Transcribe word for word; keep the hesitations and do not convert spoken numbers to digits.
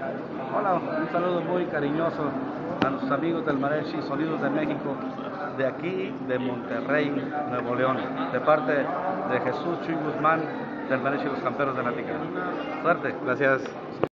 Hola, un saludo muy cariñoso a nuestros amigos del Mariachi Sonidos de México, de aquí, de Monterrey, Nuevo León, de parte de Jesús Chuy Guzmán, del Mariachi Los Camperos de Nática. Suerte. Gracias.